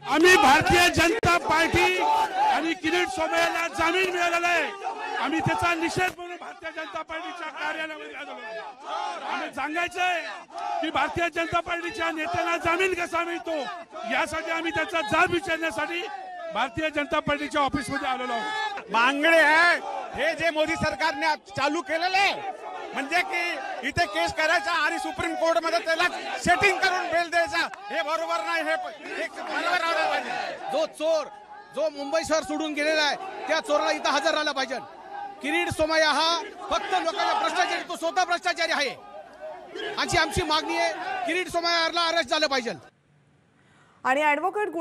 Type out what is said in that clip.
आम्ही भारतीय जनता पार्टी आणि किरीट सोमय्याला जामीन मिळालेला आहे। आम्ही त्याचा निषेध म्हणून भारतीय जनता पार्टीच्या कार्यालयामध्ये आलो। आम्ही सांगायचंय की भारतीय जनता पार्टीच्या नेत्यांना जामीन कसा मिळतो यासाठी आम्ही त्याचा जाब विचारण्यासाठी भारतीय जनता पार्टीच्या ऑफिस मध्ये आलेलो आहोत। मागणे आहे हे जे मोदी सरकारने चालू केलेले म्हणजे की इथे केस करायचा आणि सुप्रीम कोर्ट मध्ये त्याला सेटिंग करून बेल द्यायचा, हे बरोबर नाही। हे बरोबर राहिलं पाहिजे। जो चोर जो मुंबई शहर सोडून गेलेला आहे त्या चोराला इथं हजर राहिला पाहिजे। किरीट सोमय्या हा फक्त लोकांच्या भ्रष्टाचारी, तो स्वतः भ्रष्टाचारी आहे। आमची मागणी आहे किरीट सोमय्याला अरेस्ट झालं पाहिजे। आणि ॲडव्होकेट